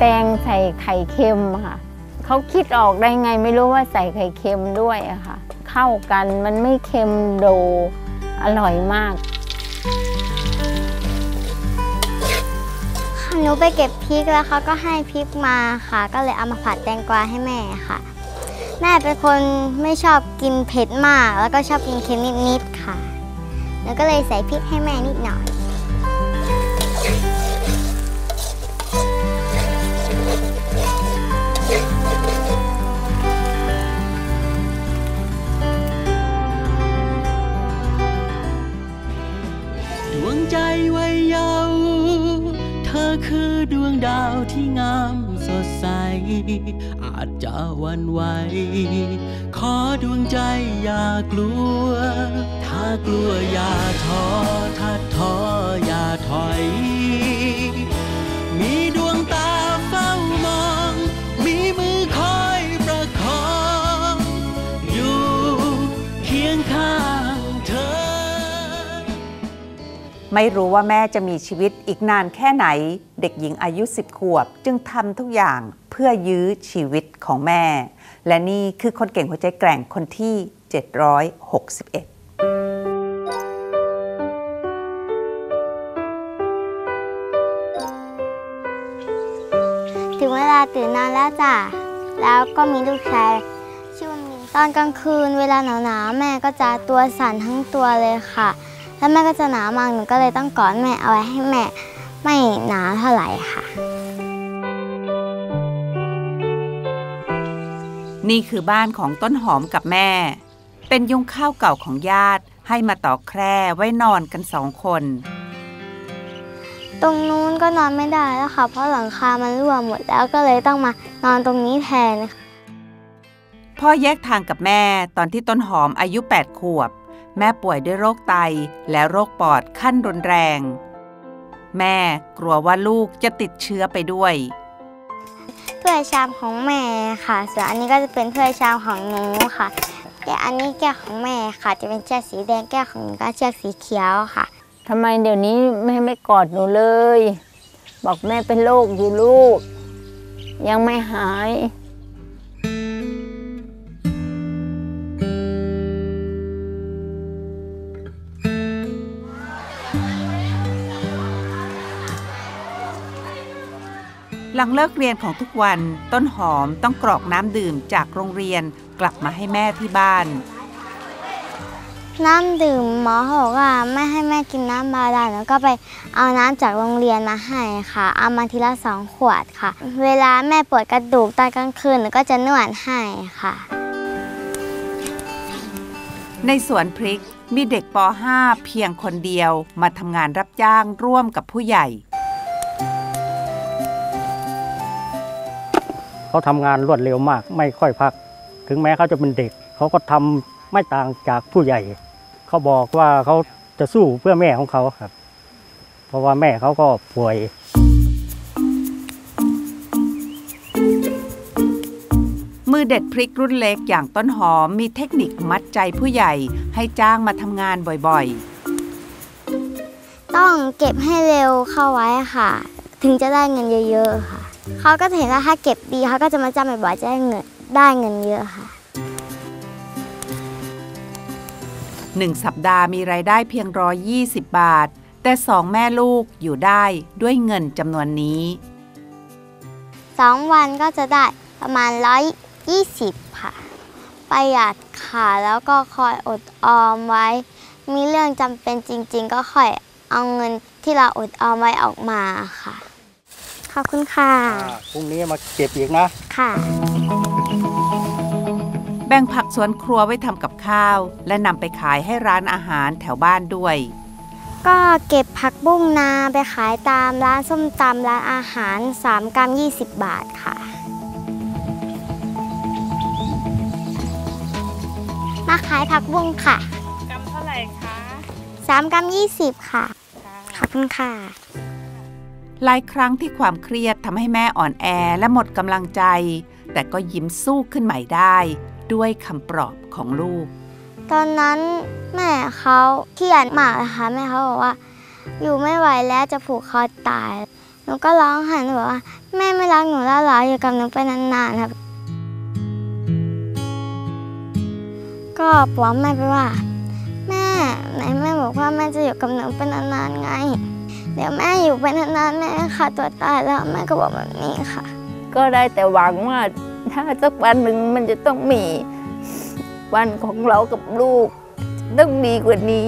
ตงใส่ไข่เค็มค่ะเขาคิดออกได้ไงไม่รู้ว่าใส่ไข่เค็มด้วยอะค่ะเข้ากันมันไม่เค็มโดอร่อยมากหนูไปเก็บพริกแล้วเขาก็ให้พริกมาค่ะก็เลยเอามาผัดแตงกวาให้แม่ค่ะแม่เป็นคนไม่ชอบกินเผ็ดมากแล้วก็ชอบกินเค็มนิดๆค่ะหนูก็เลยใส่พริกให้แม่นิดหน่อยดวงใจวัยเยาว์เธอคือดวงดาวที่งามสดใสอาจจะหวั่นไหวขอดวงใจอย่ากลัวถ้ากลัวอย่าท้อถ้าท้ออย่าถอยมีดวงตาเฝ้ามองมีมือคอยประคองอยู่เคียงข้างเธอไม่รู้ว่าแม่จะมีชีวิตอีกนานแค่ไหนเด็กหญิงอายุ10 ขวบจึงทำทุกอย่างเพื่อยื้อชีวิตของแม่และนี่คือคนเก่งหัวใจแกร่งคนที่761 ถึงเวลาตื่นนอนแล้วจ้ะแล้วก็มีลูกชายชื่อว่ามินตอนกลางคืนเวลาหนาวๆแม่ก็จะตัวสั่นทั้งตัวเลยค่ะแล้วแม่ก็จะหนาวมากหนูก็เลยต้องกอดแม่เอาไว้ให้แม่ไม่หนาวเท่าไหร่ค่ะนี่คือบ้านของต้นหอมกับแม่เป็นยุ้งข้าวเก่าของญาติให้มาต่อแคร่ไว้นอนกัน2 คนตรงนู้นก็นอนไม่ได้แล้วค่ะเพราะหลังคามันรั่วหมดแล้วก็เลยต้องมานอนตรงนี้แทนพ่อแยกทางกับแม่ตอนที่ต้นหอมอายุ8 ขวบแม่ป่วยด้วยโรคไตและโรคปอดขั้นรุนแรงแม่กลัวว่าลูกจะติดเชื้อไปด้วยถ้วยชามของแม่ค่ะส่วนอันนี้ก็จะเป็นถ้วยชามของหนูค่ะแก้วอันนี้แก้วของแม่ค่ะจะเป็นเชือกสีแดงแก้วของหนูก็เชือกสีเขียวค่ะทำไมเดี๋ยวนี้แม่ไม่กอดหนูเลยบอกแม่เป็นโรคอยู่ลูกยังไม่หายหลังเลิกเรียนของทุกวันต้นหอมต้องกรอกน้ำดื่มจากโรงเรียนกลับมาให้แม่ที่บ้านน้ำดื่มหมอบอกว่าไม่ให้แม่กินน้ำบาดาลแล้วก็ไปเอาน้ำจากโรงเรียนมาให้ค่ะเอามาทีละ2 ขวดค่ะเวลาแม่ปวดกระดูกตอนกลางคืนหนูก็จะนวดให้ค่ะในสวนพริกมีเด็กป .5 เพียงคนเดียวมาทำงานรับจ้างร่วมกับผู้ใหญ่เขาทำงานรวดเร็วมากไม่ค่อยพักถึงแม้เขาจะเป็นเด็กเขาก็ทำไม่ต่างจากผู้ใหญ่เขาบอกว่าเขาจะสู้เพื่อแม่ของเขาครับเพราะว่าแม่เขาก็ป่วยมือเด็ดพริกรุ่นเล็กอย่างต้นหอมมีเทคนิคมัดใจผู้ใหญ่ให้จ้างมาทำงานบ่อยๆต้องเก็บให้เร็วเข้าไว้ค่ะถึงจะได้เงินเยอะๆค่ะเขาก็เห็นว่าถ้าเก็บดีเขาก็จะมาจ้างบ่อยๆจะได้เงินเยอะค่ะ 1 สัปดาห์มีรายได้เพียง120 บาทแต่2 แม่ลูกอยู่ได้ด้วยเงินจำนวนนี้ 2 วันก็จะได้ประมาณ120ค่ะประหยัดค่ะแล้วก็คอยอดออมไว้มีเรื่องจำเป็นจริงๆก็ค่อยเอาเงินที่เราอดออมไว้ออกมาค่ะขอบคุณค่ะพรุ่งนี้มาเก็บอีกนะค่ะแบ่งผักสวนครัวไว้ทำกับข้าวและนำไปขายให้ร้านอาหารแถวบ้านด้วยก็เก็บผักบุ้งนาไปขายตามร้านส้มตำร้านอาหาร3 กรัม20 บาทค่ะมาขายผักบุ้งค่ะกรัมเท่าไหร่คะ 3 กรัม20ค่ะขอบคุณค่ะหลายครั้งที่ความเครียดทำให้แม่อ่อนแอและหมดกำลังใจแต่ก็ยิ้มสู้ขึ้นใหม่ได้ด้วยคำปลอบของลูกตอนนั้นแม่เขาเครียดมากนะคะแม่เขาบอกว่าอยู่ไม่ไหวแล้วจะผูกคอตายหนูก็ร้องไห้หนูบอกว่าแม่ไม่รักหนูแล้วเหรออยู่กับหนูไปนานๆครับก็บอกแม่ไปว่าแม่ไหนแม่บอกว่าแม่จะอยู่กับหนูไปนานๆไงเดี๋ยวแม่อยู่ไปนานๆแม่ฆ่าตัวตายแล้วแม่ก็บอกแบบนี้ค่ะก็ได้แต่หวังว่าถ้าสักวันหนึ่งมันจะต้องมีวันของเรากับลูกต้องดีกว่านี้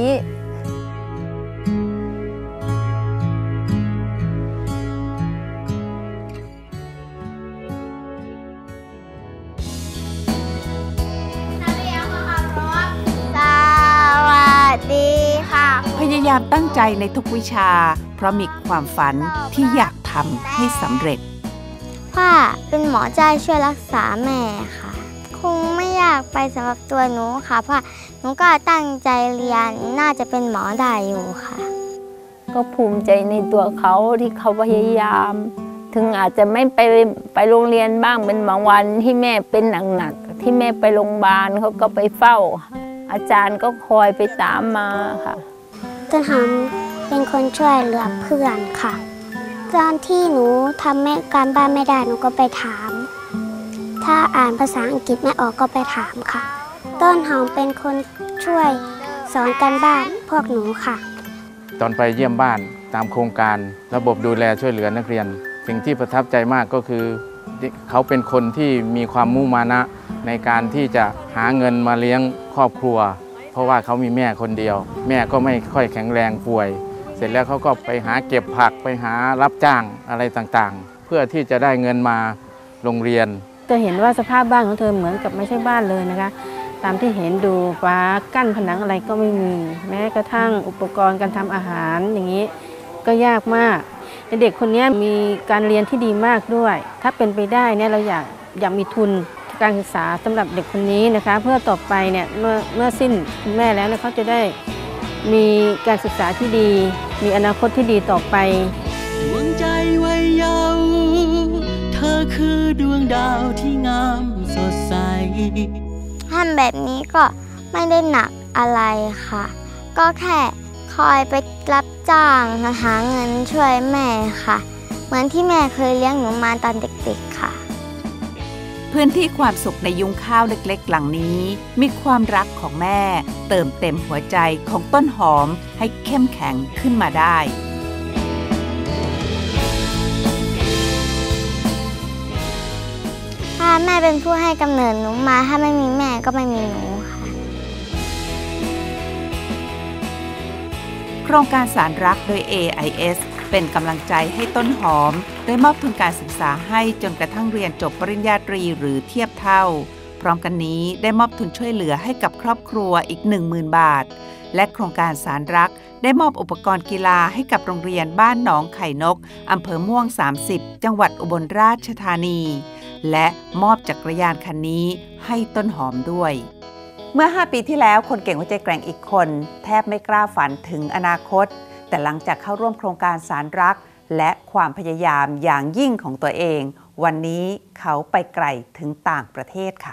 พยายามตั้งใจในทุกวิชาเพราะมีความฝันที่อยากทำให้สำเร็จพ่อเป็นหมอใจช่วยรักษาแม่ค่ะคงไม่อยากไปสำหรับตัวหนูค่ะเพราะหนูก็ตั้งใจเรียนน่าจะเป็นหมอได้อยู่ค่ะก็ภูมิใจในตัวเขาที่เขาพยายามถึงอาจจะไม่ไปโรงเรียนบ้างเป็นบางวันที่แม่เป็นหนักๆที่แม่ไปโรงพยาบาลเขาก็ไปเฝ้าอาจารย์ก็คอยไปตามมาค่ะต้นหอมเป็นคนช่วยเหลือเพื่อนค่ะตอนที่หนูทำการบ้านไม่ได้หนูก็ไปถามถ้าอ่านภาษาอังกฤษไม่ออกก็ไปถามค่ะต้นหอมเป็นคนช่วยสอนการบ้านพวกหนูค่ะตอนไปเยี่ยมบ้านตามโครงการระบบดูแลช่วยเหลือนักเรียนสิ่งที่ประทับใจมากก็คือเขาเป็นคนที่มีความมุ่งมานะในการที่จะหาเงินมาเลี้ยงครอบครัวเพราะว่าเขามีแม่คนเดียวแม่ก็ไม่ค่อยแข็งแรงป่วยเสร็จแล้วเขาก็ไปหาเก็บผักไปหารับจ้างอะไรต่างๆเพื่อที่จะได้เงินมาโรงเรียนจะเห็นว่าสภาพบ้านของเธอเหมือนกับไม่ใช่บ้านเลยนะคะตามที่เห็นดูฟ้ากั้นผนังอะไรก็ไม่มีแม้กระทั่งอุปกรณ์การทำอาหารอย่างนี้ก็ยากมากเด็กคนนี้มีการเรียนที่ดีมากด้วยถ้าเป็นไปได้เนี่ยเราอยากมีทุนการศึกษาสำหรับเด็กคนนี้นะคะเพื่อต่อไปเนี่ยเมื่อสิ้นคุณแม่แล้วเขาจะได้มีการศึกษาที่ดีมีอนาคตที่ดีต่อไปดวงใจวัยเยาว์เธอคือดวงดาวที่งามสดใสทำแบบนี้ก็ไม่ได้หนักอะไรค่ะก็แค่คอยไปรับจ้างหาเงินช่วยแม่ค่ะเหมือนที่แม่เคยเลี้ยงหนูมาตอนเด็กๆค่ะพื้นที่ความสุขในยุ้งข้าวเล็กๆหลังนี้มีความรักของแม่เติมเต็มหัวใจของต้นหอมให้เข้มแข็งขึ้นมาได้ถ้าแม่เป็นผู้ให้กำเนิดหนูมาถ้าไม่มีแม่ก็ไม่มีหนูค่ะโครงการสารรักโดย AIS เป็นกำลังใจให้ต้นหอมได้มอบทุนการศึกษาให้จนกระทั่งเรียนจบปริญญาตรีหรือเทียบเท่าพร้อมกันนี้ได้มอบทุนช่วยเหลือให้กับครอบครัวอีก 10,000 บาทและโครงการสารรักได้มอบอุปกรณ์กีฬาให้กับโรงเรียนบ้านหนองไข่นกอำเภอม่วง30จังหวัดอุบลราชธานีและมอบจักรยานคันนี้ให้ต้นหอมด้วยเมื่อ5 ปีที่แล้วคนเก่งหัวใจแกร่งอีกคนแทบไม่กล้าฝันถึงอนาคตแต่หลังจากเข้าร่วมโครงการสารรักและความพยายามอย่างยิ่งของตัวเองวันนี้เขาไปไกลถึงต่างประเทศค่ะ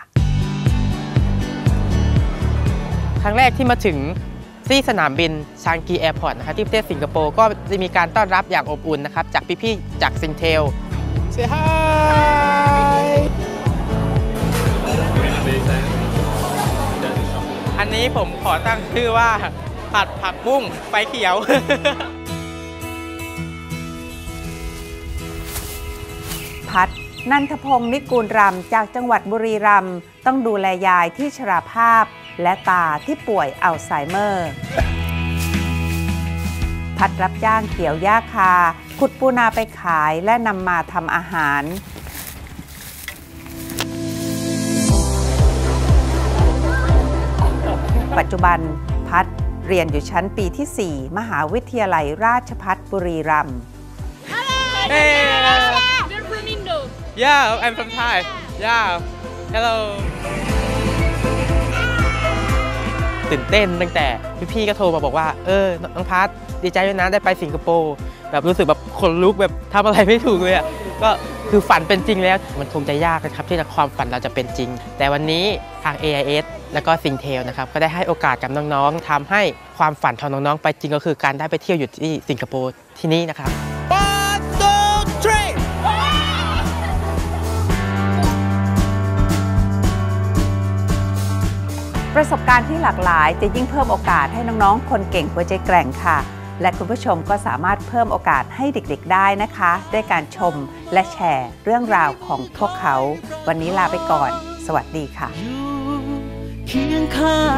ครั้งแรกที่มาถึงที่สนามบินชางกีแอร์พอร์ตนะครับที่ประเทศสิงคโปร์ก็จะมีการต้อนรับอย่างอบอุ่นนะครับจากพี่ๆจากซิงเทล Say hi อันนี้ผมขอตั้งชื่อว่าผัดผักบุ้งไฟเขียวพัดนันทพงศ์นิกูลรำจากจังหวัดบุรีรัมย์ต้องดูแลยายที่ชราภาพและตาที่ป่วยอัลไซเมอร์พัดรับจ้างเกี่ยวหญ้าคาขุดปูนาไปขายและนำมาทำอาหารปัจจุบันพัดเรียนอยู่ชั้นปีที่ 4 มหาวิทยาลัยราชภัฏบุรีรัมย์ Yeah, I'm from Thai. Yeah, hello. ตื่นเต้นตั้งแต่พี่ๆก็โทรมาบอกว่าน้องพัทดีใจด้วยนะได้ไปสิงคโปร์แบบรู้สึกแบบขนลุกแบบทำอะไรไม่ถูกเลยอ่ะก็คือฝันเป็นจริงแล้วมันคงจะยากนะครับที่ความฝันเราจะเป็นจริงแต่วันนี้ทาง AIS แล้วก็ซิงเทลนะครับก็ได้ให้โอกาสกับน้องๆทำให้ความฝันของน้องๆไปจริงก็คือการได้ไปเที่ยวอยู่ที่สิงคโปร์ที่นี่นะครับประสบการณ์ที่หลากหลายจะยิ่งเพิ่มโอกาสให้น้องๆคนเก่งหัวใจแกร่งค่ะและคุณผู้ชมก็สามารถเพิ่มโอกาสให้เด็กๆได้นะคะด้วยการชมและแชร์เรื่องราวของพวกเขาวันนี้ลาไปก่อนสวัสดีค่ะเคียงข้าง